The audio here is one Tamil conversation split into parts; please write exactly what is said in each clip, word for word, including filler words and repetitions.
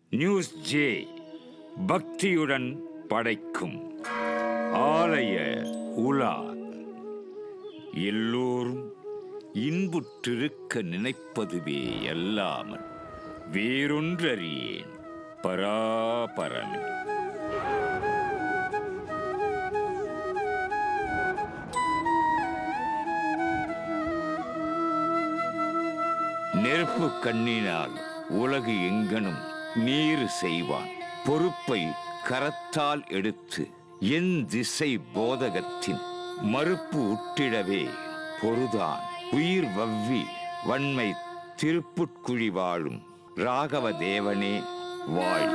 நியூஸ் ஜே பக்தியுடன் படைக்கும் ஆலய உலா. எல்லோரும் இன்புற்றிருக்க நினைப்பதுவே அல்லாமல் வேறொன்றறியேன் பராபரமே. நெருப்பு கண்ணினால் உலகு எங்கனும் நீர் செய்வான். பொறுப்பை கரத்தால் எடுத்து என் திசை போதகத்தின் மறுப்பு உட்டிடவே பொருதான் உயிர் வவ்வி வன்மை திருப்புட்குழி வாழும் ராகவ தேவனே வாழ்.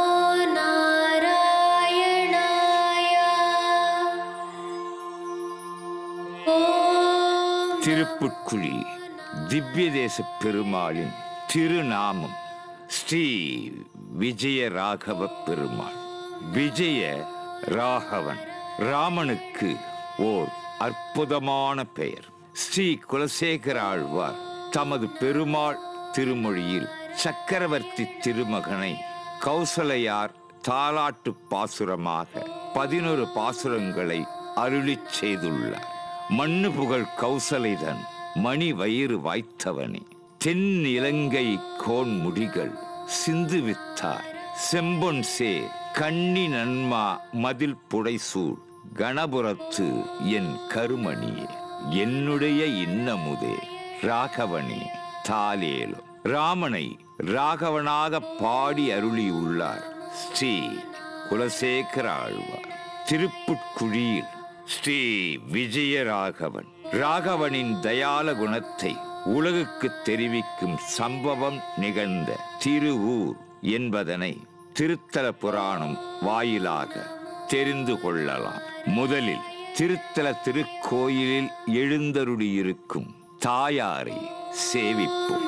திருப்புட்குழி திவ்ய தேச பெருமாளின் திருநாமம் ஸ்ரீ விஜய ராகவ பெருமாள். விஜய ராகவன் ராமனுக்கு ஓர் அற்புதமான பெயர். ஸ்ரீ குலசேகர ஆழ்வார் தமது பெருமாள் திருமொழியில் சக்கரவர்த்தி திருமகனை கௌசலையார் தாலாட்டு பாசுரமாக பதினொரு பாசுரங்களை அருளிச் செய்துள்ளார். மண்ணு புகழ் கௌசலைதன் மணி வயிறு வாய்த்தவனே, தென் இலங்கை கோன் முடிகள் சிந்து வித்தாய், செம்பொன் சேர் கண்ணி நன்மா மதில் புடைசூழ் கணபுரத்து என் கருமணியே, என்னுடைய இன்னமுதே ராகவனே தாலேலும். ராமனை ராகவனாக பாடி அருளியுள்ளார் ஸ்ரீ குலசேகர ஆழ்வார். திருப்புட்குழியில் ஸ்ரீ விஜயராகவன் ராகவனின் தயால குணத்தை உலகுக்கு தெரிவிக்கும் சம்பவம் நிகழ்ந்த திருவூர் என்பதனை திருத்தல புராணம் வாயிலாக தெரிந்து கொள்ளலாம். முதலில் திருத்தல திருக்கோயிலில் எழுந்தருளியிருக்கும் தாயாரை சேவிப்போம்.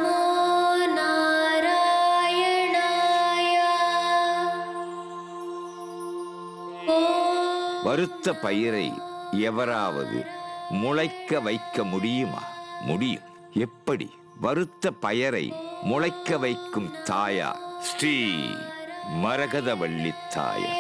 வறுத்த பயிரை எவராவது முளைக்க வைக்க முடியுமா? முடியும். எப்படி? வறுத்த பயரை முளைக்க வைக்கும் தாயார் ஸ்ரீ மரகதவள்ளி தாயார்.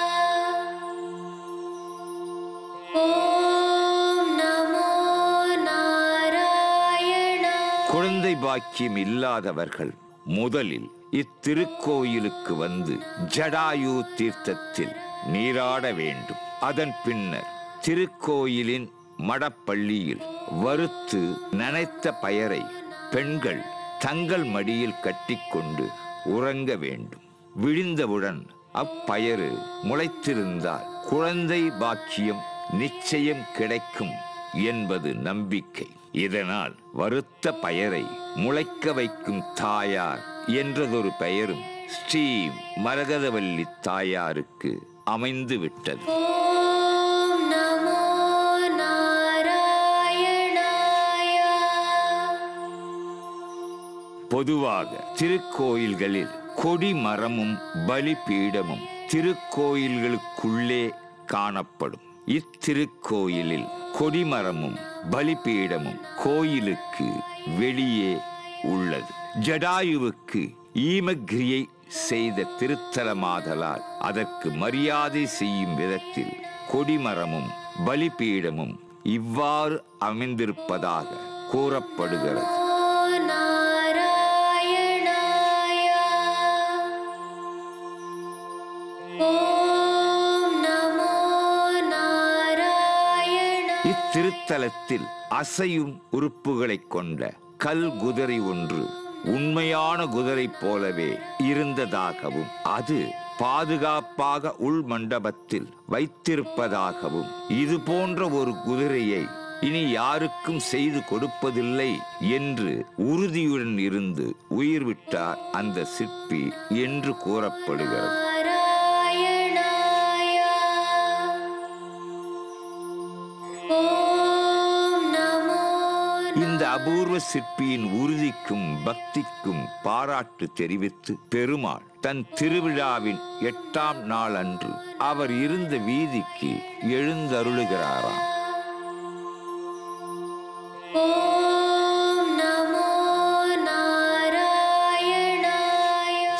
குழந்தை பாக்கியம் இல்லாதவர்கள் முதலில் இத்திருக்கோயிலுக்கு வந்து ஜடாயு தீர்த்தத்தில் நீராட வேண்டும். அதன் பின்னர் திருக்கோயிலின் மடப்பள்ளியில் வறுத்து நனைத்த பயரை பெண்கள் தங்கள் மடியில் கட்டிக்கொண்டு உறங்க வேண்டும். விழிந்தவுடன் அப்பயறு முளைத்திருந்தால் குழந்தை பாக்கியம் நிச்சயம் கிடைக்கும் என்பது நம்பிக்கை. இதனால் வறுத்த பயரை முளைக்க வைக்கும் தாயார் என்றதொரு பெயரும் ஸ்ரீ மரகதவள்ளி தாயாருக்கு அமைந்து விட்டது. பொதுவாக திருக்கோயில்களில் கொடி மரமும் பலிபீடமும் திருக்கோயில்களுக்குள்ளே காணப்படும். இத்திருக்கோயிலில் கொடிமரமும் பலிபீடமும் கோயிலுக்கு வெளியே உள்ளது. ஜடாயுவுக்கு ஈமக்கிரியை செய்த திருத்தலமாதலால் அதற்கு மரியாதை செய்யும் விதத்தில் கொடிமரமும் பலிபீடமும் இவ்வாறு அமைந்திருப்பதாக கூறப்படுகிறது. இத்திருத்தலத்தில் அசையும் உறுப்புகளை கொண்ட கல் குதிரை ஒன்று உண்மையான குதிரை போலவே இருந்ததாகவும் அது பாதுகாப்பாக உள் மண்டபத்தில் வைத்திருப்பதாகவும், இது போன்ற ஒரு குதிரையை இனி யாருக்கும் செய்து கொடுப்பதில்லை என்று உறுதியுடன் இருந்து உயிர் விட்டார் அந்த சிற்பி என்று கூறப்படுகிறது. இந்த அபூர்வ சிற்பியின் உறுதிக்கும் பக்திக்கும் பாராட்டு தெரிவித்து பெருமாள் தன் திருவிழாவின் எட்டாம் நாள் அன்று அவர் இருந்த வீதிக்கு எழுந்தருளுகிறாராம்.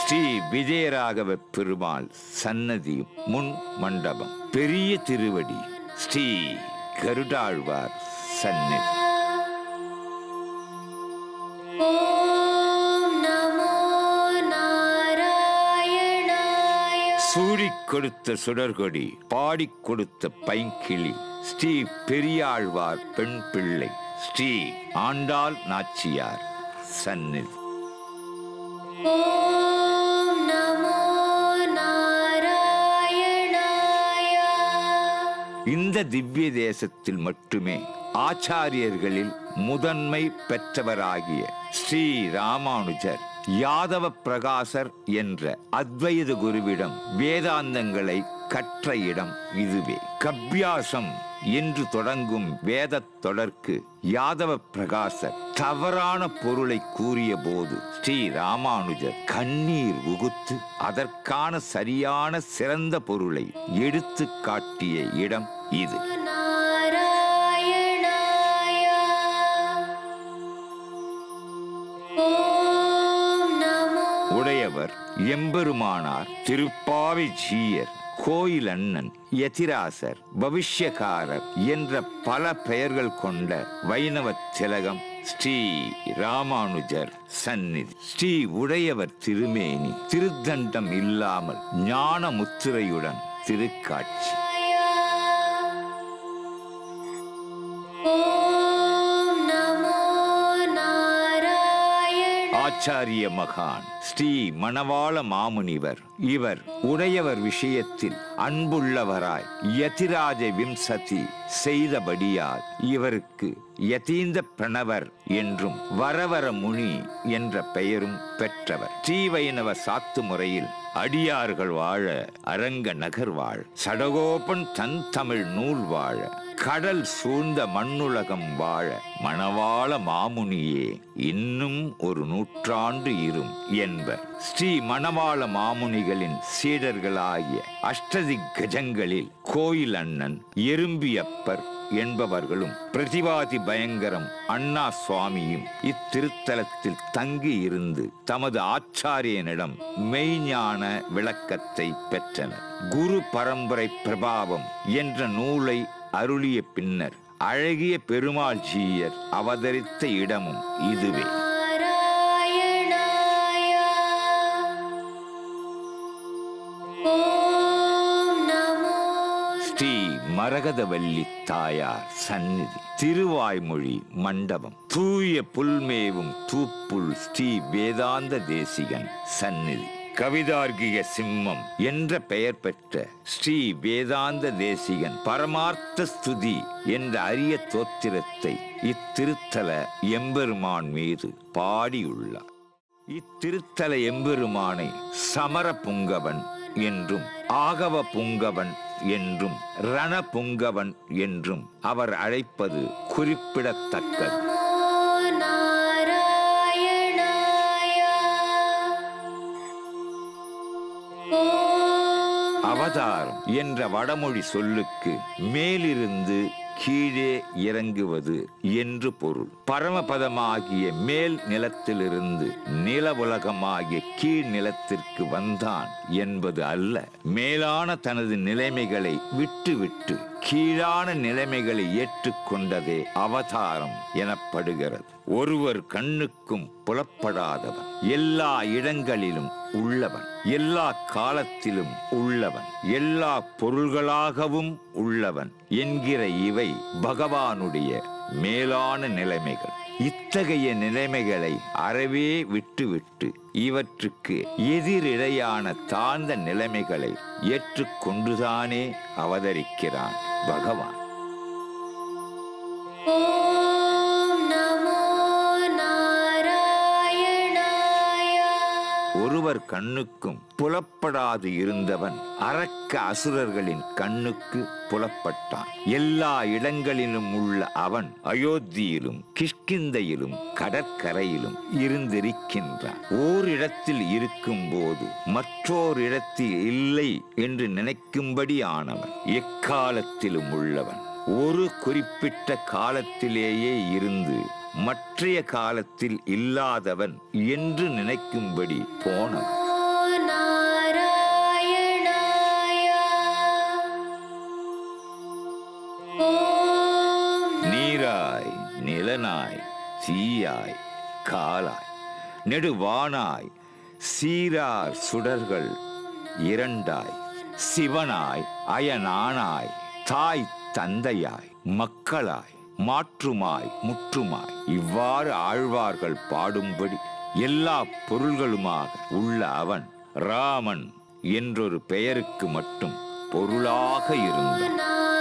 ஸ்ரீ விஜயராகவ பெருமாள் சன்னதியும் முன் மண்டபம். பெரிய திருவடி ஸ்ரீ கருடாழ்வார் சன்னதி. சூடிக் கொடுத்த சுடர்கொடி, பாடிக் கொடுத்த பைங்கிளி, ஸ்ரீ பெரியாழ்வார் பெண் பிள்ளை, ஸ்ரீ ஆண்டாள் நாச்சியார் சந்நிதி. இந்த திவ்ய தேசத்தில் மட்டுமே ஆச்சாரியர்களில் முதன்மை பெற்றவராகிய ஸ்ரீ ராமானுஜர் யாதவ பிரகாசர் என்ற அத்வைத குருவிடம் வேதாந்தங்களை கற்ற இடம் இதுவே. கப்யாசம் என்று தொடங்கும் வேதத் தொடர்க்கு யாதவ பிரகாசர் தவறான பொருளை கூறிய போது ஸ்ரீ ராமானுஜர் கண்ணீர் உகுத்து அதற்கான சரியான சிறந்த பொருளை எடுத்து காட்டிய இடம் இது. உடையவர் எம்பெருமானார், திருப்பாவை ஜீயர், கோயில் அண்ணன், யதிராசர், பவிஷ்யகாரர் என்ற பல பெயர்கள் கொண்ட வைணவ திலகம் ஸ்ரீ ராமானுஜர் சந்நிதி. ஸ்ரீ உடையவர் திருமேனி திருத்தண்டம் இல்லாமல் ஞான முத்திரையுடன் திருக்காட்சி. ஆச்சாரிய மகான் ஸ்ரீ மணவாள மாமுனிவர். இவர் உடையவர் விஷயத்தில் அன்புள்ளவராய் யதிராஜ விம்சதி செய்தபடியால் இவருக்கு யதீந்த பிரணவர் என்றும் வரவர முனி என்ற பெயரும் பெற்றவர். ஸ்ரீ வைணவ சாத்து முறையில் அடியார்கள் வாழ, அரங்க நகர் வாழ, சடகோபன் தன் தமிழ் நூல் வாழ, கடல் சூழ்ந்த மண்ணுலகம் வாழ, மணவாள மாமுனியே இன்னும் ஒரு நூற்றாண்டு இரும் என்பர். ஸ்ரீ மணவாள மாமுனிகளின் சீடர்களாகிய அஷ்டதிக் கஜங்களில் கோயில் அண்ணன், எறும்பியப்பர் என்பவர்களும் பிரதிவாதி பயங்கரம் அண்ணா சுவாமியும் இத்திருத்தலத்தில் தங்கி இருந்து தமது ஆச்சாரியனிடம் மெய்ஞான விளக்கத்தை பெற்றனர். குரு பரம்பரை பிரபாவம் என்ற நூலை அருளிய பின்னர் அழகிய பெருமாள் ஜீயர் அவதரித்த இடமும் இதுவே. ஸ்ரீ மரகதவல்லி தாயார் சந்நிதி, திருவாய்மொழி மண்டபம், தூய புல்மேவும் தூப்புள் ஸ்ரீ வேதாந்த தேசிகன் சந்நிதி. கவிதார்கிய சிம்மம் என்ற பெயர் பெற்ற ஸ்ரீ வேதாந்த தேசிகன் பரமார்த்த ஸ்துதி என்ற அரிய தோத்திரத்தை இத்திருத்தல எம்பெருமான் மீது பாடியுள்ளார். இத்திருத்தல எம்பெருமானை சமர புங்கவன் என்றும், ஆகவ புங்கவன் என்றும், ரண புங்கவன் என்றும் அவர் அழைப்பது குறிப்பிடத்தக்கது. அவதாரம் என்ற வடமொழி சொல்லுக்கு மேலிருந்து கீழே இறங்குவது என்று பொருள். பரமபதமாகிய மேல் நிலத்திலிருந்து நில உலகமாகிய கீழ் நிலத்திற்கு வந்தான் என்பது அல்ல. மேலான தனது நிலைமைகளை விட்டுவிட்டு கீழான நிலைமைகளை ஏற்றுக்கொண்டதே அவதாரம் எனப்படுகிறது. ஒருவர் கண்ணுக்கும் புலப்படாதவன், எல்லா இடங்களிலும் உள்ளவன், எல்லா காலத்திலும் உள்ளவன், எல்லா பொருள்களாகவும் உள்ளவன் என்கிற இவை பகவானுடைய மேலான நிலைமைகள். இத்தகைய நிலைமைகளை அறவே விட்டுவிட்டு இவற்றுக்கு எதிரிடையான தாழ்ந்த நிலைமைகளை ஏற்றுக்கொண்டுதானே அவதரிக்கிறான் பகவான். ஒருவர் கண்ணுக்கும் புலப்படாது இருந்தவன் அரக்க அசுரர்களின் கண்ணுக்கு புலப்பட்டான். எல்லா இடங்களிலும் உள்ள அவன் அயோத்தியிலும் கிஷ்கிந்தையிலும் கடற்கரையிலும் இருந்திருக்கின்றான். ஓரிடத்தில் இருக்கும் போது மற்றோர் இடத்தில் இல்லை என்று நினைக்கும்படி ஆனவன். எக்காலத்திலும் உள்ளவன். ஒரு குறிப்பிட்ட காலத்திலேயே இருந்து மற்றைய காலத்தில் இல்லாதவன் என்று நினைக்கும்படி போனவன். நிலனாய் தீயாய் காலாய் நெடுவானாய் சீரார் சுடர்கள் இரண்டாய் சிவனாய் அயனானாய் தாய் தந்தையாய் மக்களாய் மாற்றுமாய் முற்றுமாய் இவ்வாறு ஆழ்வார்கள் பாடும்படி எல்லா பொருள்களுமாக உள்ள அவன் ராமன் என்றொரு பெயருக்கு மட்டும் பொருளாக இருந்தான்.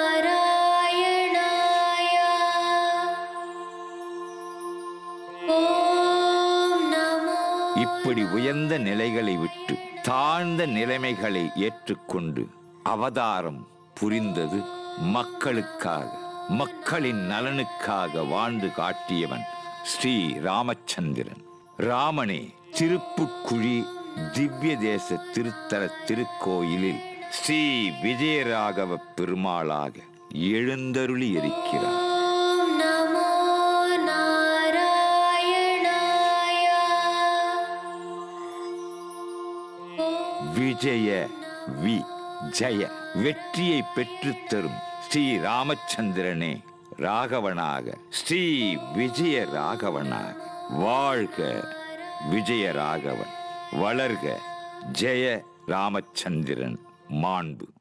இப்படி உயர்ந்த நிலைகளை விட்டு தாழ்ந்த நிலைமைகளை ஏற்றுக்கொண்டு அவதாரம் புரிந்தது மக்களுக்காக, மக்களின் நலனுக்காக வாழ்ந்து காட்டியவன் ஸ்ரீ ராமச்சந்திரன். ராமனே திருப்புட்குழி திவ்ய தேச திருத்தல திருக்கோயிலில் ஸ்ரீ விஜயராகவ பெருமாளாக எழுந்தருளி இருக்கிறார். விஜய வி ஜய வெற்றியை பெற்றுத் தரும் ஸ்ரீ ராமச்சந்திரனே ராகவனாக, ஸ்ரீ விஜய ராகவனாக வாழ்க. விஜய ராகவன் வளர்க. ஜெய ராமச்சந்திரன் மாண்பு.